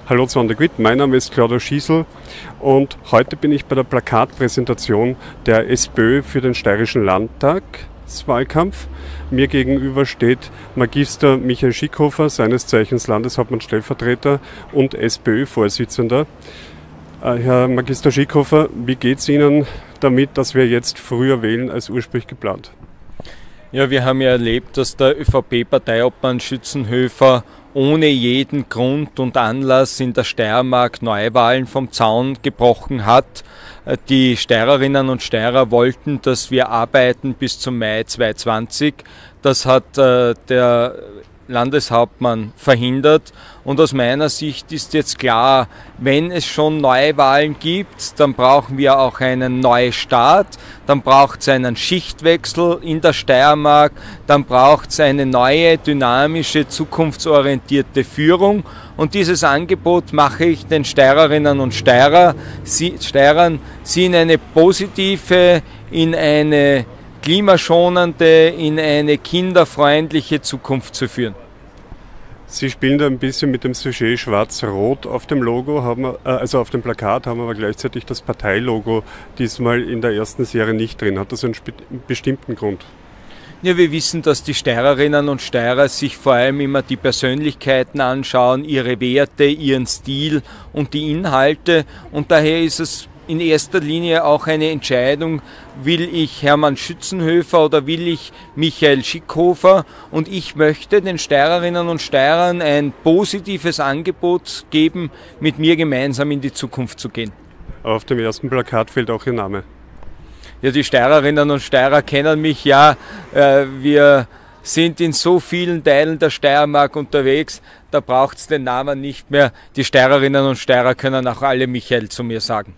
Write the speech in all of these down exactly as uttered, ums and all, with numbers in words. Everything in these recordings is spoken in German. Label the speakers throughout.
Speaker 1: Hallo zu On the Grid, mein Name ist Claudio Schiesl und heute bin ich bei der Plakatpräsentation der SPÖ für den Steirischen Landtagswahlkampf. Mir gegenüber steht Magister Michael Schickhofer, seines Zeichens Landeshauptmann-Stellvertreter und SPÖ-Vorsitzender. Herr Magister Schickhofer, wie geht es Ihnen damit, dass wir jetzt früher wählen als ursprünglich geplant?
Speaker 2: Ja, wir haben ja erlebt, dass der ÖVP-Parteiobmann Schützenhöfer ohne jeden Grund und Anlass in der Steiermark Neuwahlen vom Zaun gebrochen hat. Die Steirerinnen und Steirer wollten, dass wir arbeiten bis zum Mai zweitausendzwanzig. Das hat äh, der Landeshauptmann verhindert und aus meiner Sicht ist jetzt klar, wenn es schon Neuwahlen gibt, dann brauchen wir auch einen Neustart, dann braucht es einen Schichtwechsel in der Steiermark, dann braucht es eine neue, dynamische, zukunftsorientierte Führung und dieses Angebot mache ich den Steirerinnen und Steirer, sie, Steirern, sie in eine positive, in eine klimaschonende, in eine kinderfreundliche Zukunft zu führen.
Speaker 1: Sie spielen da ein bisschen mit dem Sujet Schwarz-Rot auf dem Logo, haben, äh, also auf dem Plakat, haben aber gleichzeitig das Parteilogo diesmal in der ersten Serie nicht drin. Hat das einen bestimmten Grund?
Speaker 2: Ja, wir wissen, dass die Steirerinnen und Steirer sich vor allem immer die Persönlichkeiten anschauen, ihre Werte, ihren Stil und die Inhalte und daher ist es in erster Linie auch eine Entscheidung, will ich Hermann Schützenhöfer oder will ich Michael Schickhofer und ich möchte den Steirerinnen und Steirern ein positives Angebot geben, mit mir gemeinsam in die Zukunft zu gehen.
Speaker 1: Auf dem ersten Plakat fehlt auch Ihr Name.
Speaker 2: Ja, die Steirerinnen und Steirer kennen mich ja, wir sind in so vielen Teilen der Steiermark unterwegs, da braucht es den Namen nicht mehr. Die Steirerinnen und Steirer können auch alle Michael zu mir sagen.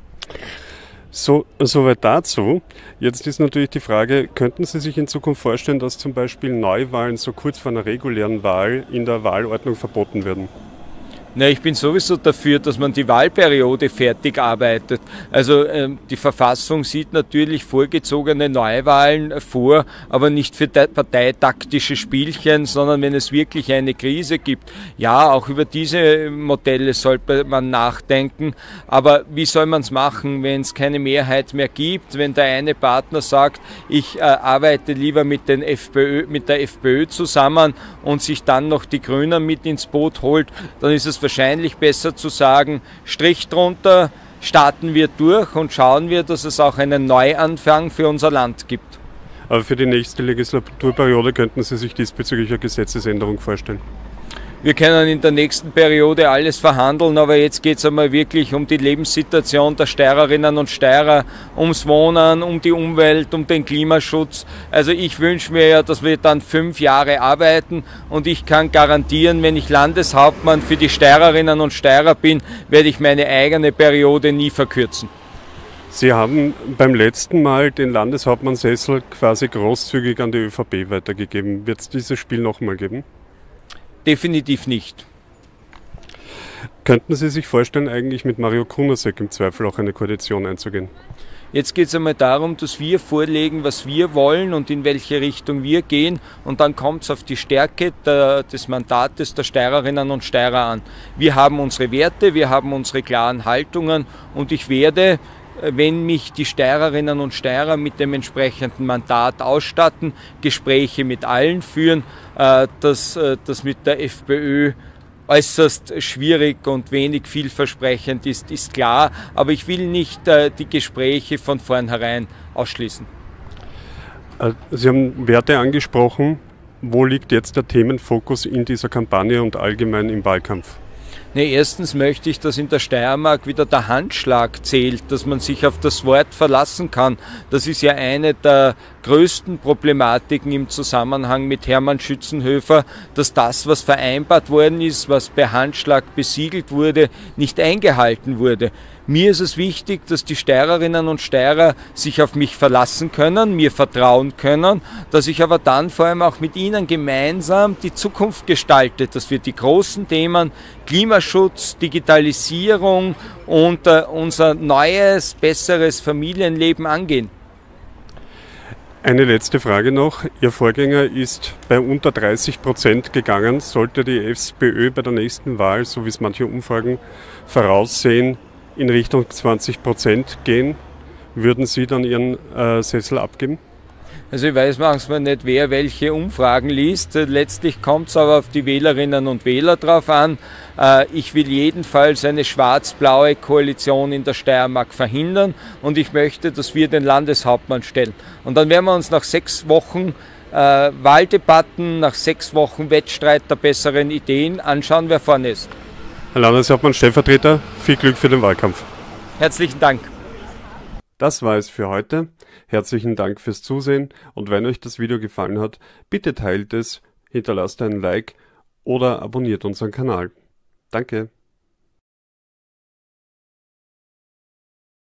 Speaker 1: So, soweit dazu. Jetzt ist natürlich die Frage, könnten Sie sich in Zukunft vorstellen, dass zum Beispiel Neuwahlen so kurz vor einer regulären Wahl in der Wahlordnung verboten werden?
Speaker 2: Na, ich bin sowieso dafür, dass man die Wahlperiode fertig arbeitet. Also ähm, die Verfassung sieht natürlich vorgezogene Neuwahlen vor, aber nicht für parteitaktische Spielchen, sondern wenn es wirklich eine Krise gibt. Ja, auch über diese Modelle sollte man nachdenken, aber wie soll man es machen, wenn es keine Mehrheit mehr gibt, wenn der eine Partner sagt, ich äh, arbeite lieber mit, den FPÖ, mit der FPÖ zusammen und sich dann noch die Grünen mit ins Boot holt, dann ist es wahrscheinlich besser zu sagen, Strich drunter, starten wir durch und schauen wir, dass es auch einen Neuanfang für unser Land gibt.
Speaker 1: Aber für die nächste Legislaturperiode könnten Sie sich diesbezüglich eine Gesetzesänderung vorstellen?
Speaker 2: Wir können in der nächsten Periode alles verhandeln, aber jetzt geht es einmal wirklich um die Lebenssituation der Steirerinnen und Steirer, ums Wohnen, um die Umwelt, um den Klimaschutz. Also ich wünsche mir ja, dass wir dann fünf Jahre arbeiten und ich kann garantieren, wenn ich Landeshauptmann für die Steirerinnen und Steirer bin, werde ich meine eigene Periode nie verkürzen.
Speaker 1: Sie haben beim letzten Mal den Landeshauptmannsessel quasi großzügig an die ÖVP weitergegeben. Wird es dieses Spiel nochmal geben?
Speaker 2: Definitiv nicht.
Speaker 1: Könnten Sie sich vorstellen, eigentlich mit Mario Kunasek im Zweifel auch eine Koalition einzugehen?
Speaker 2: Jetzt geht es einmal darum, dass wir vorlegen, was wir wollen und in welche Richtung wir gehen und dann kommt es auf die Stärke der, des Mandates der Steirerinnen und Steirer an. Wir haben unsere Werte, wir haben unsere klaren Haltungen und ich werde, wenn mich die Steirerinnen und Steirer mit dem entsprechenden Mandat ausstatten, Gespräche mit allen führen, dass das mit der FPÖ äußerst schwierig und wenig vielversprechend ist, ist klar, aber ich will nicht die Gespräche von vornherein ausschließen.
Speaker 1: Sie haben Werte angesprochen. Wo liegt jetzt der Themenfokus in dieser Kampagne und allgemein im Wahlkampf?
Speaker 2: Nee, erstens möchte ich, dass in der Steiermark wieder der Handschlag zählt, dass man sich auf das Wort verlassen kann. Das ist ja eine der größten Problematiken im Zusammenhang mit Hermann Schützenhöfer, dass das, was vereinbart worden ist, was per Handschlag besiegelt wurde, nicht eingehalten wurde. Mir ist es wichtig, dass die Steirerinnen und Steirer sich auf mich verlassen können, mir vertrauen können, dass ich aber dann vor allem auch mit ihnen gemeinsam die Zukunft gestalte, dass wir die großen Themen Klimaschutz, Digitalisierung und äh, unser neues, besseres Familienleben angehen.
Speaker 1: Eine letzte Frage noch. Ihr Vorgänger ist bei unter dreißig Prozent gegangen. Sollte die FPÖ bei der nächsten Wahl, so wie es manche Umfragen voraussehen, in Richtung zwanzig Prozent gehen, würden Sie dann Ihren äh, Sessel abgeben?
Speaker 2: Also ich weiß manchmal nicht, wer welche Umfragen liest. Letztlich kommt es aber auf die Wählerinnen und Wähler drauf an. Ich will jedenfalls eine schwarz-blaue Koalition in der Steiermark verhindern und ich möchte, dass wir den Landeshauptmann stellen. Und dann werden wir uns nach sechs Wochen äh, Wahldebatten, nach sechs Wochen Wettstreit der besseren Ideen anschauen, wer vorne ist.
Speaker 1: Herr Landeshauptmann, Stellvertreter, viel Glück für den Wahlkampf.
Speaker 2: Herzlichen Dank.
Speaker 1: Das war es für heute. Herzlichen Dank fürs Zusehen und wenn euch das Video gefallen hat, bitte teilt es, hinterlasst einen Like oder abonniert unseren Kanal. Danke.